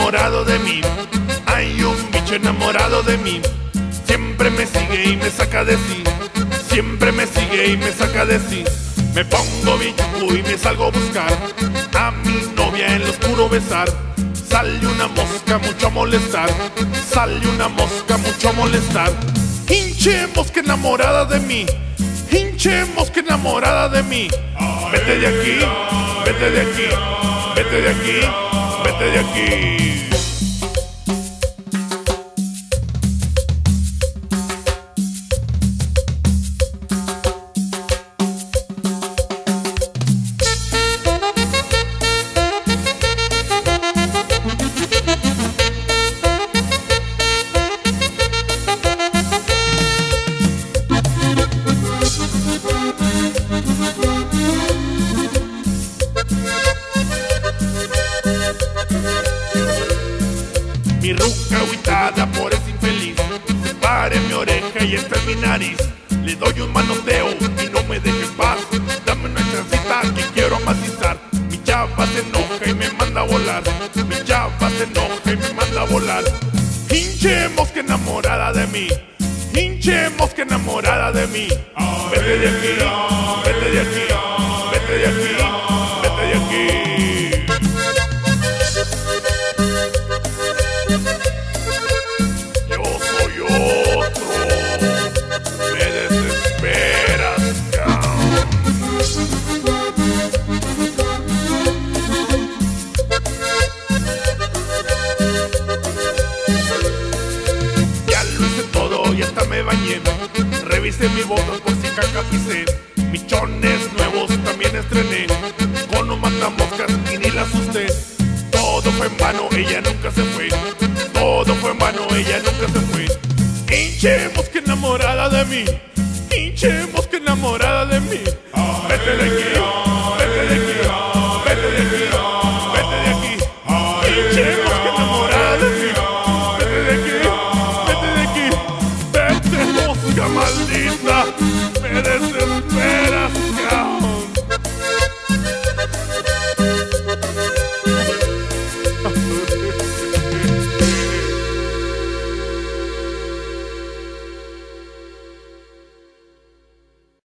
enamorado de mí. Hay un bicho enamorado de mí. Siempre me sigue y me saca de sí. Siempre me sigue y me saca de sí. Me pongo bien chucu y me salgo a buscar a mi novia en lo oscuro besar. Sale una mosca mucho a molestar. Sale una mosca mucho a molestar. Hinche mosca enamorada de mí. Hinche mosca enamorada de mí. Vete de aquí, vete de aquí, vete de aquí, vete de aquí. Mi ruca agüitada por ese infeliz, separe mi oreja y esta es mi nariz. Le doy un manoteo y no me deje en paz. Dame una chancita que quiero amacizar. Mi chava se enoja y me manda a volar. Mi chava se enoja y me manda a volar. Hinche mosca enamorada de mí. Hinche mosca enamorada de mí. Vete de aquí, vete de aquí, vete de aquí, vete de aquí. Y hasta me bañé, revisé mi botas por si caca pisé. Michones nuevos también estrené, con un matamoscas y ni la asusté. Todo fue en vano, ella nunca se fue. Todo fue en vano, ella nunca se fue. Hinche mosca enamorada de mí. Hinche